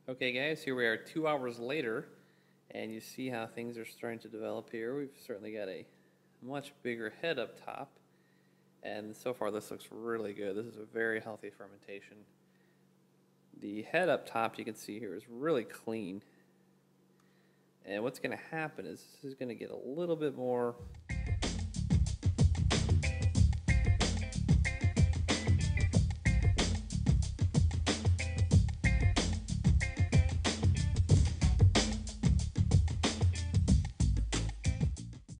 Okay guys, here we are 2 hours later, and you see how things are starting to develop here. We've certainly got a much bigger head up top, and so far this looks really good. This is a very healthy fermentation. The head up top, you can see here, is really clean. And what's going to happen is this is going to get a little bit more